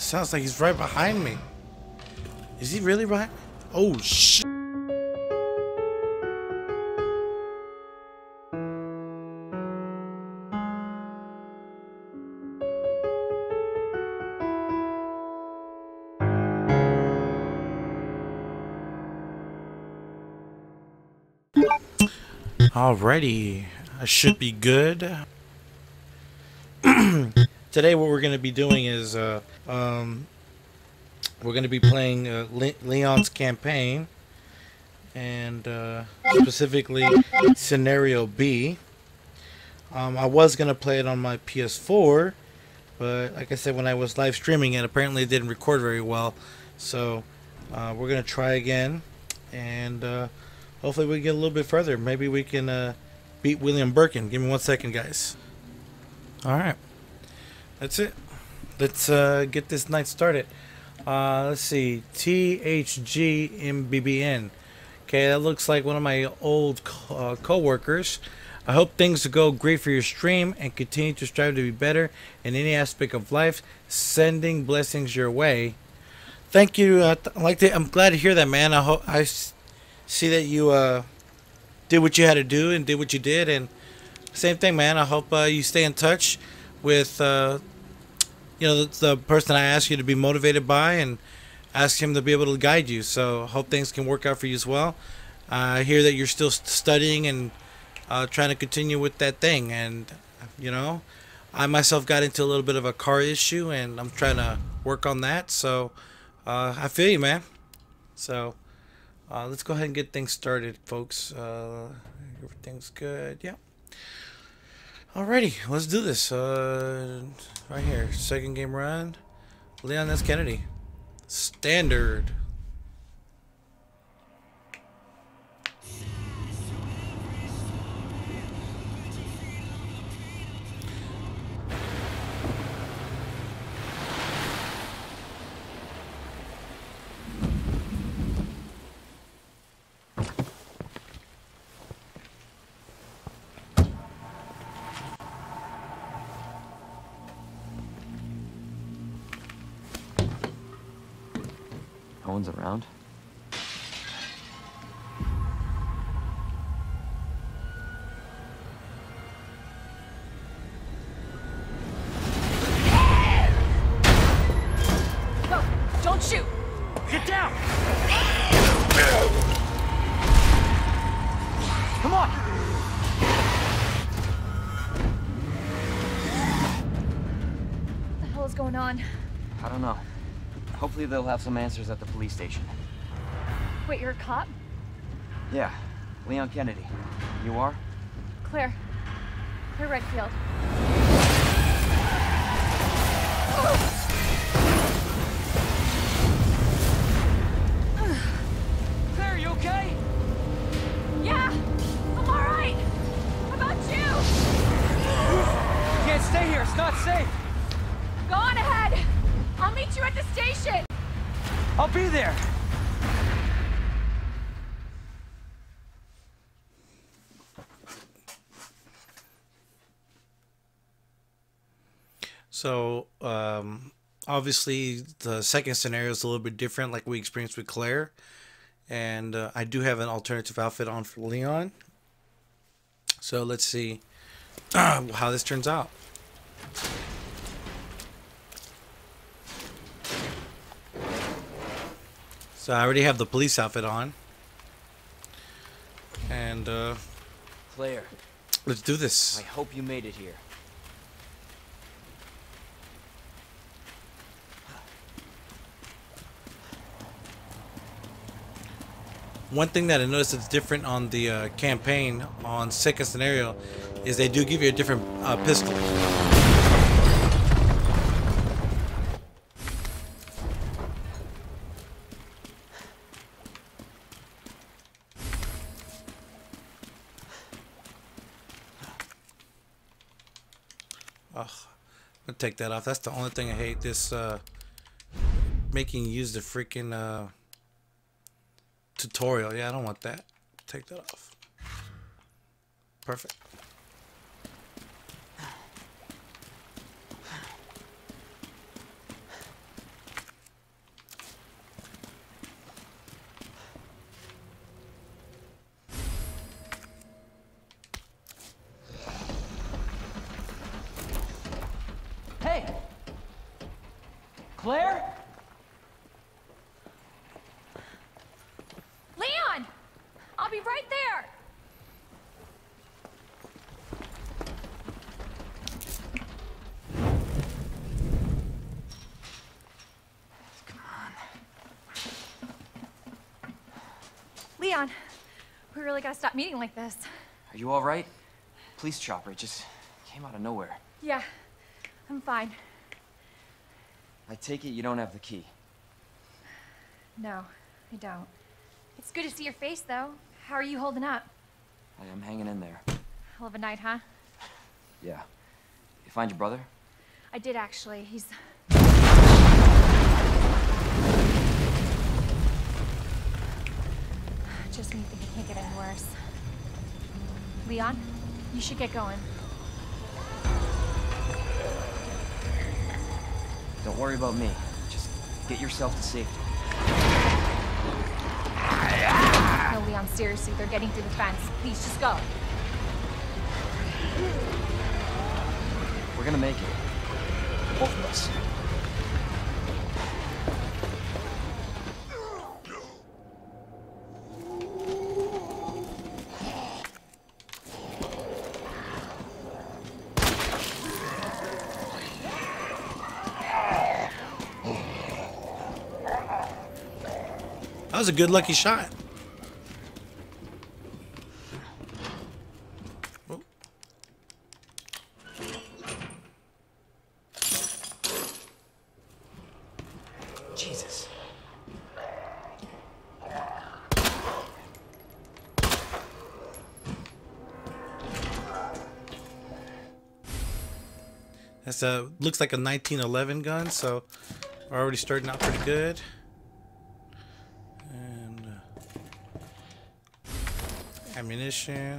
Sounds like he's right behind me. Is he really right? Oh, shit. Alrighty, I should be good. Today what we're going to be doing is we're going to be playing Leon's campaign, and specifically Scenario B. I was going to play it on my PS4, but like I said, when I was live streaming it, apparently it didn't record very well. So we're going to try again, and hopefully we get a little bit further. Maybe we can beat William Birkin. Give me 1 second, guys. Alright. That's it. Let's get this night started. Let's see. THGMBBN. Okay, that looks like one of my old co-workers. I hope things go great for your stream and continue to strive to be better in any aspect of life. Sending blessings your way. Thank you. I'm glad to hear that, man. I see that you did what you had to do and did what you did, and same thing, man. I hope you stay in touch with the person I asked you to be motivated by, and ask him to be able to guide you. So hope things can work out for you as well. I hear that you're still studying and trying to continue with that thing, and I myself got into a little bit of a car issue, and I'm trying to work on that. So I feel you, man. So let's go ahead and get things started, folks. Everything's good. Yeah. Alrighty, let's do this. Right here, second game run. Leon S. Kennedy. Standard. No one's around. Go! Don't shoot! Get down! Come on! What the hell is going on? I don't know. Hopefully they'll have some answers at the police station. Wait, you're a cop? Yeah, Leon Kennedy. You are? Claire. Claire Redfield. Claire, you okay? Yeah! I'm alright! How about you? You can't stay here, it's not safe! Go on ahead! I'll meet you at the station! I'll be there! So, obviously, the second scenario is a little bit different, like we experienced with Claire. And I do have an alternative outfit on for Leon. So, let's see how this turns out. So, I already have the police outfit on. And, Claire, let's do this. I hope you made it here. One thing that I noticed that's different on the campaign on second scenario is they do give you a different pistol. Ugh, I'm gonna take that off. That's the only thing I hate. This making you use the freaking tutorial. Yeah, I don't want that. Take that off. Perfect. Hey! Claire? Leon! I'll be right there! Leon, we really gotta stop meeting like this. Are you alright? Police chopper, it just came out of nowhere. Yeah, I'm fine. I take it you don't have the key. No, I don't. It's good to see your face, though. How are you holding up? I'm hanging in there. Hell of a night, huh? Yeah. You find your brother? I did, actually. He's... Just when you think it can't get any worse. Leon, you should get going. Don't worry about me. Just get yourself to safety. No, Leon, seriously, they're getting through the fence. Please, just go. We're gonna make it. Both of us. That was a good lucky shot. Oh. Jesus. That's looks like a 1911 gun, so we're already starting out pretty good. And ammunition.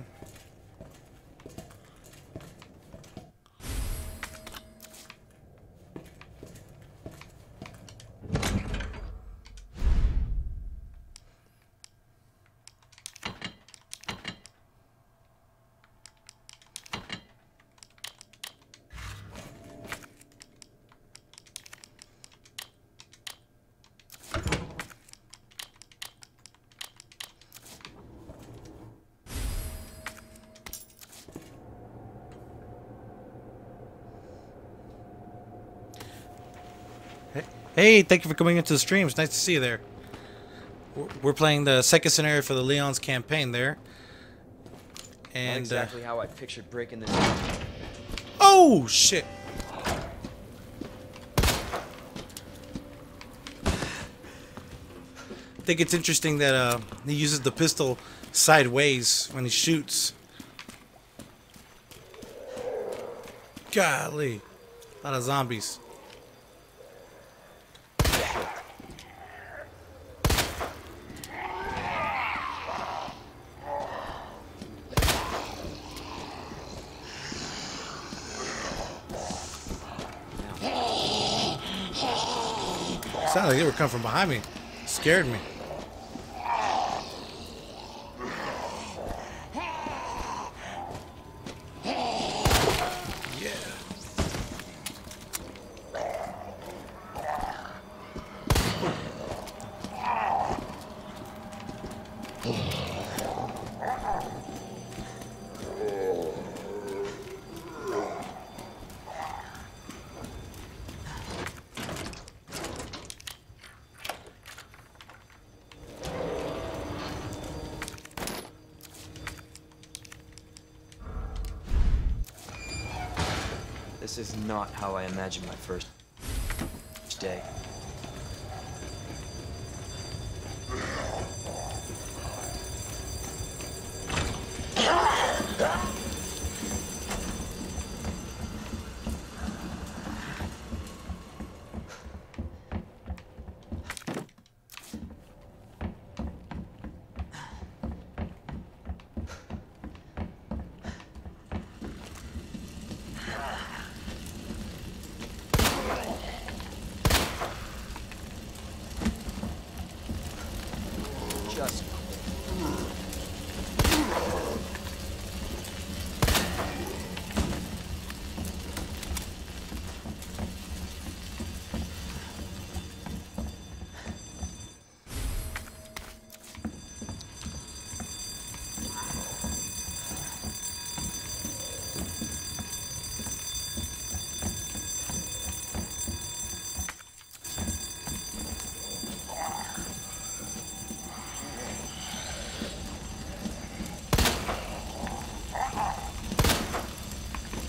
Hey, thank you for coming into the stream. It's nice to see you there. We're playing the second scenario for the Leon's campaign there. And Not exactly how I pictured breaking this. oh shit! I think it's interesting that he uses the pistol sideways when he shoots. Golly, a lot of zombies. Sounded like they were coming from behind me. Scared me. Yeah. This is not how I imagined my first day.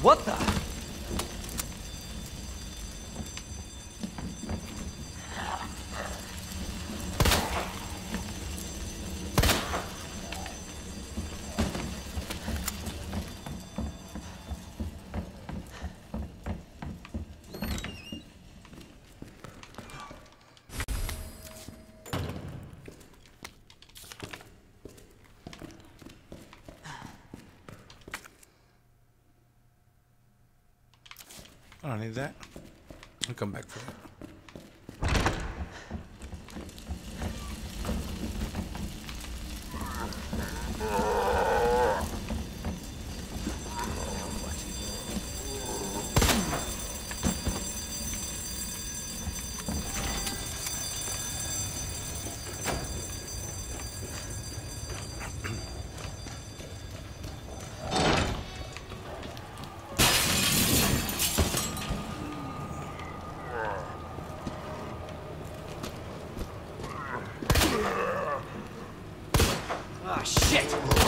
What the? I don't need that. I'll come back for it. Ah, shit!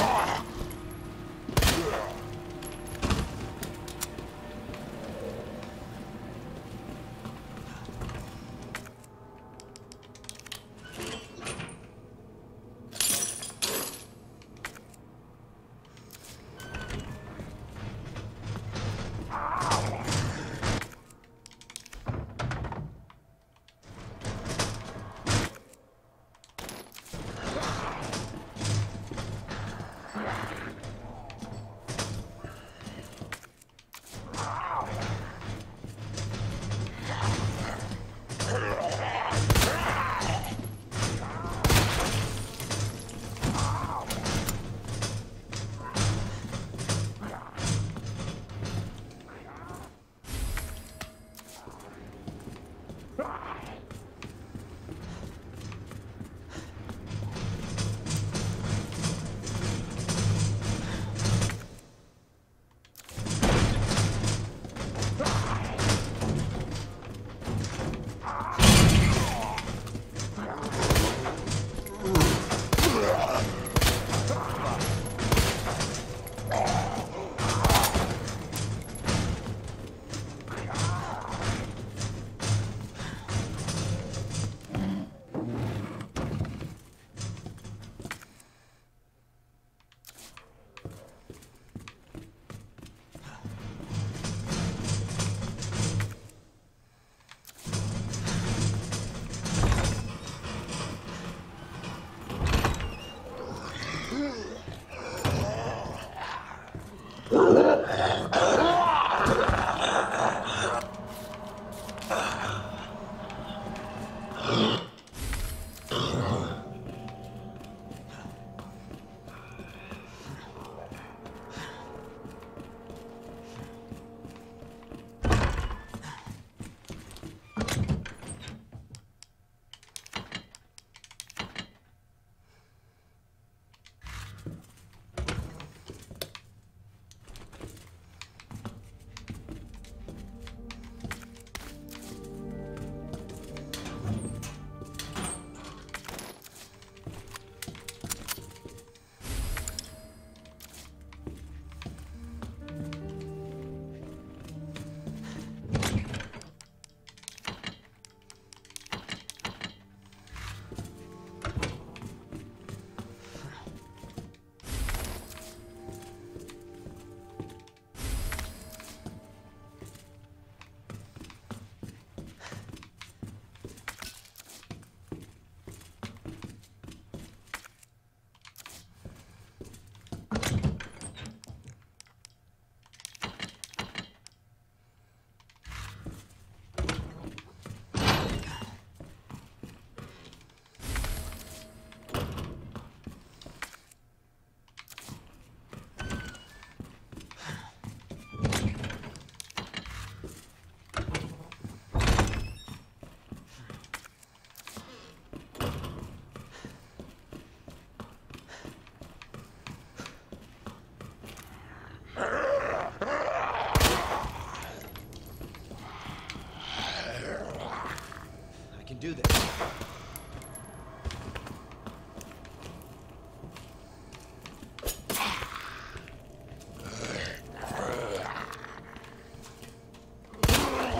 Do this.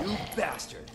You bastard.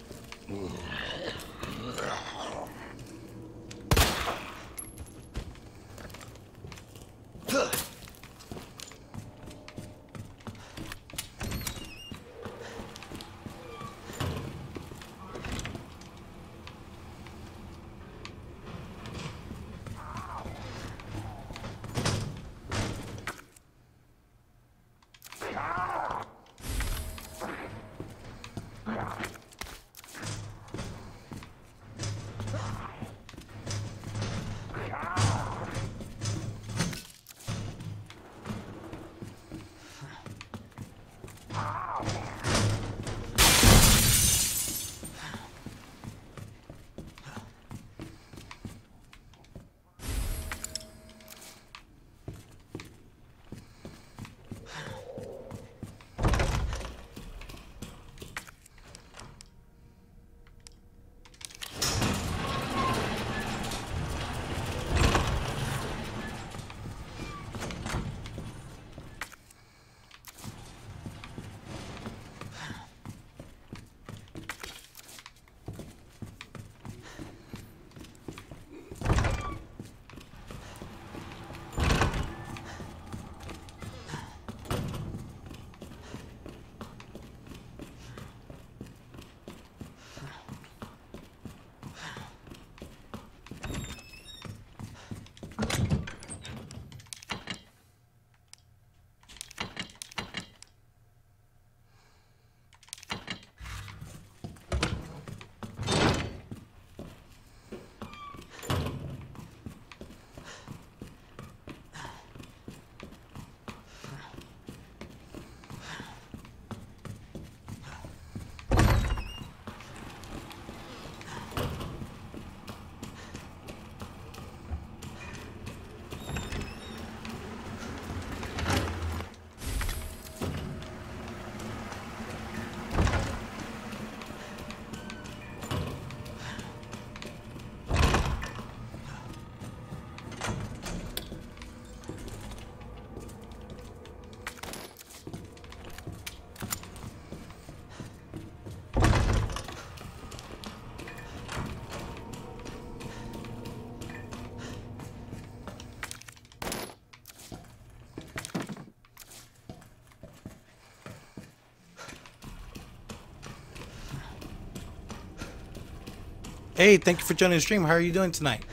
Hey, thank you for joining the stream. How are you doing tonight?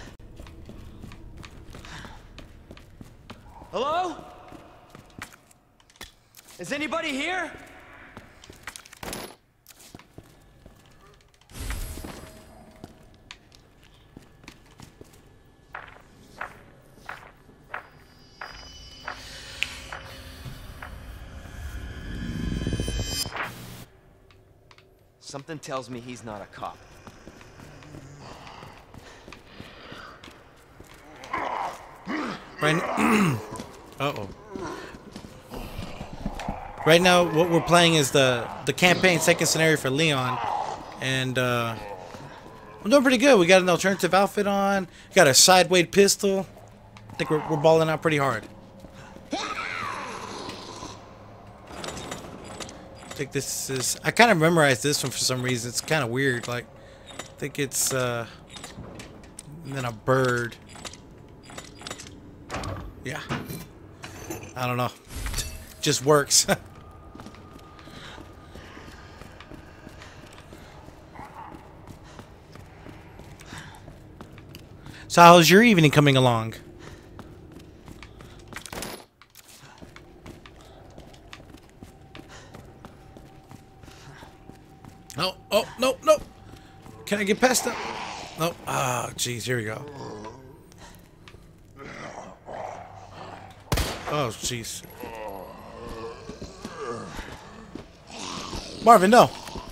Hello? Is anybody here? Something tells me he's not a cop. Right. Uh-oh. Right now, what we're playing is the campaign second scenario for Leon, and I'm doing pretty good. We got an alternative outfit on. Got a sideweight pistol. I think we're balling out pretty hard. I think this is. I kind of memorized this one for some reason. It's kind of weird. Like, I think it's and then a bird. Yeah. I don't know. Just works. So how's your evening coming along? Oh, oh, no, no. Can I get past that? No. Ah, jeez, here we go. Oh, jeez. Marvin, no.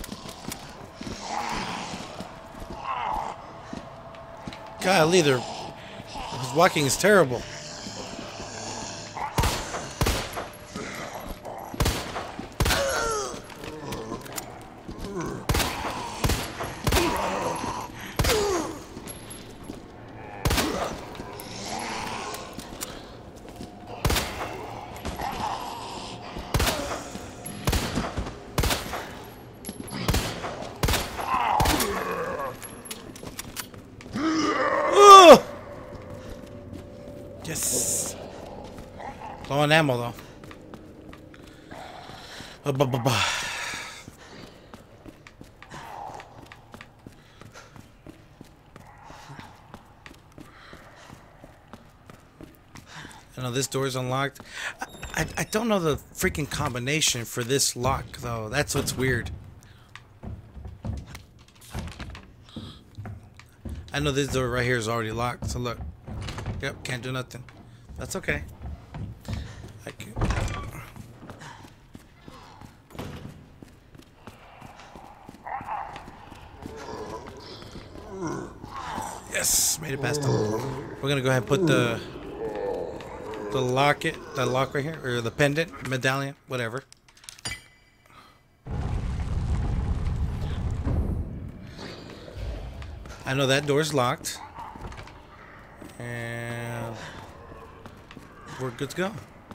Golly, his walking is terrible. Low on ammo though. I know this door is unlocked. I don't know the freaking combination for this lock though. That's what's weird. I know this door right here is already locked, so look. Yep, can't do nothing. That's okay. I can. Yes, made it past them. We're gonna go ahead and put the locket, the lock right here, or the pendant, medallion, whatever. I know that door's locked. And we're good to go.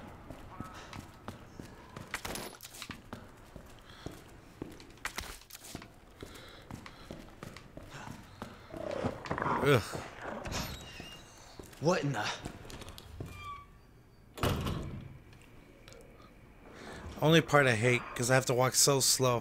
Ugh. What in the... Only part I hate, because I have to walk so slow.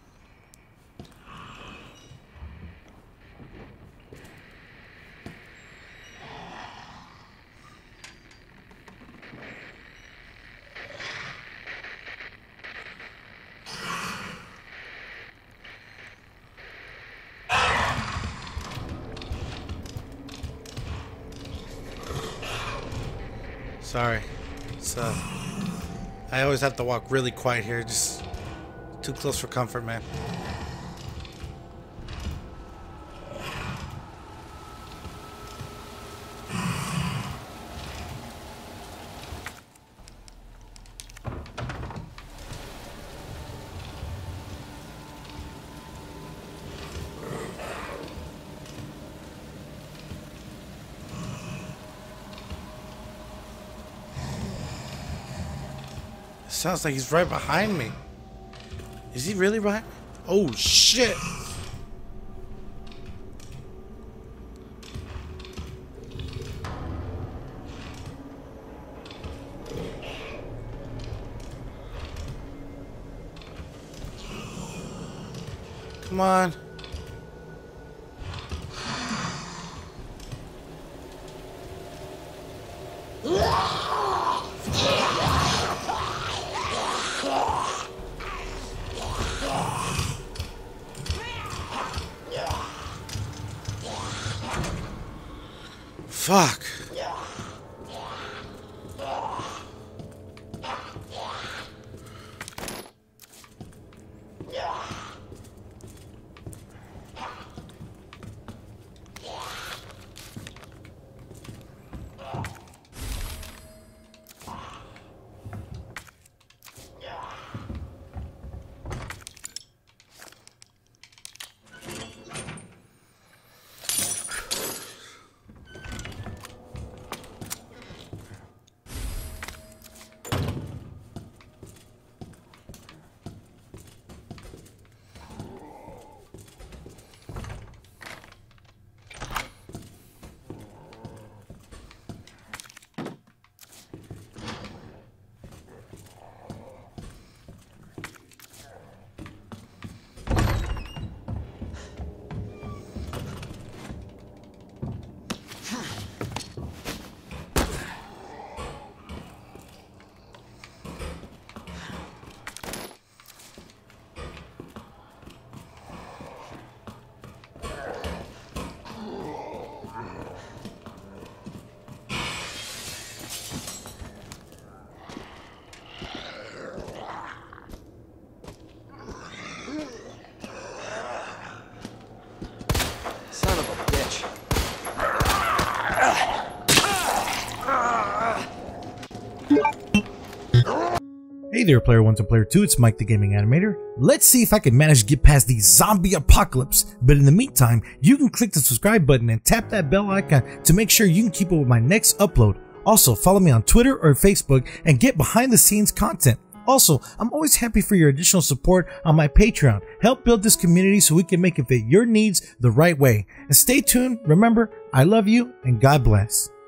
Sorry. So I always have to walk really quiet here, just too close for comfort, man. Sounds like he's right behind me. Is he really behind? Oh shit! Come on. Fuck. Son of a bitch. Hey there, Player 1 to Player 2, it's Mike the Gaming Animator. Let's see if I can manage to get past the zombie apocalypse, but in the meantime, you can click the subscribe button and tap that bell icon to make sure you can keep up with my next upload. Also, follow me on Twitter or Facebook and get behind the scenes content. Also, I'm always happy for your additional support on my Patreon. Help build this community so we can make it fit your needs the right way. And stay tuned, remember, I love you and God bless.